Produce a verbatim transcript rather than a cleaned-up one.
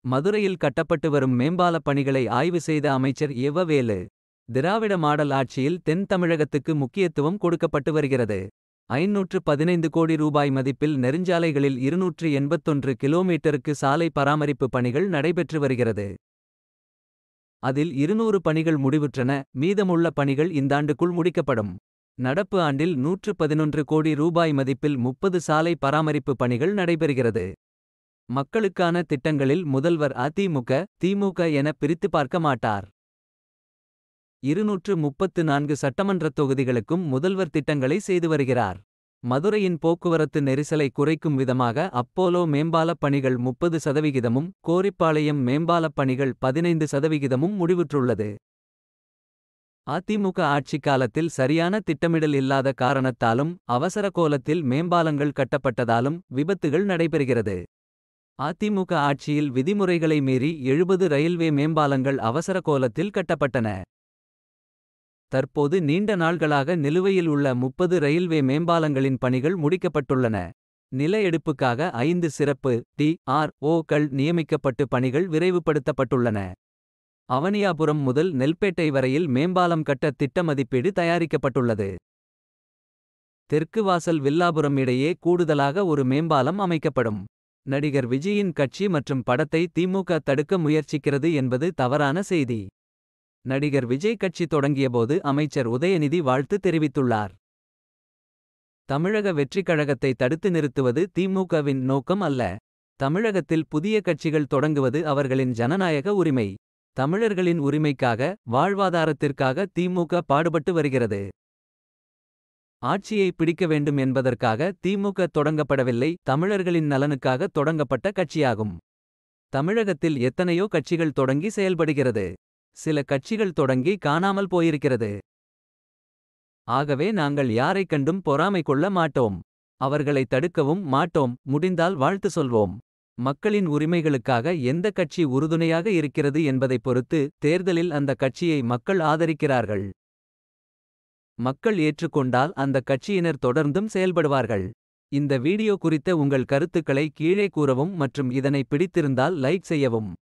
மதுரையில் கட்டப்பட்டு வரும் மேம்பாலப் பணிகளை ஆய்வு செய்த அமைச்சர் எவ வேலு. திராவிட மாடல் ஆட்சியில் தென் தமிழகத்துக்கு முக்கியத்துவம் கொடுக்கப்பட்டு வருகிறது. ஐநூற்று பதினைந்து கோடி ரூபாய் மதிப்பில் நெடுஞ்சாலைகளில் இருநூற்று எண்பத்தொன்று கிலோமீட்டருக்கு சாலை பராமரிப்பு பணிகள் நடைபெற்று வருகிறது. அதில் இருநூறு பணிகள் முடிவுற்றன. மீதமுள்ள பணிகள் இந்தாண்டுக்குள் முடிக்கப்படும். நடப்பு ஆண்டில் நூற்று பதினொன்று கோடி ரூபாய் மதிப்பில் முப்பது சாலை பராமரிப்பு பணிகள் நடைபெறுகிறது. மக்களுக்கான திட்டங்களில் முதல்வர் அதிமுக, திமுக என பிரித்து பார்க்க மாட்டார். இருநூற்று முப்பத்து நான்கு சட்டமன்றத் தொகுதிகளுக்கும் முதல்வர் திட்டங்களை செய்து வருகிறார். மதுரையின் போக்குவரத்து நெரிசலை குறைக்கும் விதமாக அப்போலோ மேம்பாலப் பணிகள் முப்பது சதவிகிதமும், கோரிப்பாளையம் மேம்பாலப் பணிகள் பதினைந்து சதவிகிதமும் முடிவுற்றுள்ளது. அதிமுக ஆட்சிக் காலத்தில் சரியான திட்டமிடல் இல்லாத காரணத்தாலும், அவசர கோலத்தில் மேம்பாலங்கள் கட்டப்பட்டதாலும் விபத்துகள் நடைபெறுகிறது. அதிமுக ஆட்சியில் விதிமுறைகளை மீறி எழுபது ரயில்வே மேம்பாலங்கள் அவசர கோலத்தில் கட்டப்பட்டன. தற்போது நீண்ட நாள்களாக நிலுவையில் உள்ள முப்பது ரயில்வே மேம்பாலங்களின் பணிகள் முடிக்கப்பட்டுள்ளன. நில எடுப்புக்காக ஐந்து சிறப்பு டி ஆர் ஓக்கள் நியமிக்கப்பட்டு பணிகள் விரைவுபடுத்தப்பட்டுள்ளன. அவனியாபுரம் முதல் நெல்பேட்டை வரையில் மேம்பாலம் கட்ட திட்ட மதிப்பீடு தயாரிக்கப்பட்டுள்ளது. தெற்கு வாசல் வில்லாபுரம் இடையே கூடுதலாக ஒரு மேம்பாலம் அமைக்கப்படும். நடிகர் விஜயின் கட்சி மற்றும் படத்தை திமுக தடுக்க முயற்சிக்கிறது என்பது தவறான செய்தி. நடிகர் விஜய் கட்சி தொடங்கியபோது அமைச்சர் உதயநிதி வாழ்த்து தெரிவித்துள்ளார். தமிழக வெற்றிக் கழகத்தை தடுத்து நிறுத்துவது திமுகவின் நோக்கம் அல்ல. தமிழகத்தில் புதிய கட்சிகள் தொடங்குவது அவர்களின் ஜனநாயக உரிமை. தமிழர்களின் உரிமைக்காக, வாழ்வாதாரத்திற்காக திமுக பாடுபட்டு வருகிறது. ஆட்சியை பிடிக்க வேண்டும் என்பதற்காக திமுக தொடங்கப்படவில்லை. தமிழர்களின் நலனுக்காக தொடங்கப்பட்ட கட்சியாகும். தமிழகத்தில் எத்தனையோ கட்சிகள் தொடங்கி செயல்படுகிறது. சில கட்சிகள் தொடங்கி காணாமல் போயிருக்கிறது. ஆகவே நாங்கள் யாரைக் கண்டும் பொறாமை கொள்ள மாட்டோம். அவர்களை தடுக்கவும் மாட்டோம். முடிந்தால் வாழ்த்து சொல்வோம். மக்களின் உரிமைகளுக்காக எந்த கட்சி உறுதுணையாக இருக்கிறது என்பதைப் பொறுத்து தேர்தலில் அந்த கட்சியை மக்கள் ஆதரிக்கிறார்கள். மக்கள் ஏற்றுக்கொண்டால் அந்த கட்சியினர் தொடர்ந்தும் செயல்படுவார்கள். இந்த வீடியோ குறித்த உங்கள் கருத்துக்களை கீழே கூறவும் மற்றும் இதனை பிடித்திருந்தால் லைக் செய்யவும்.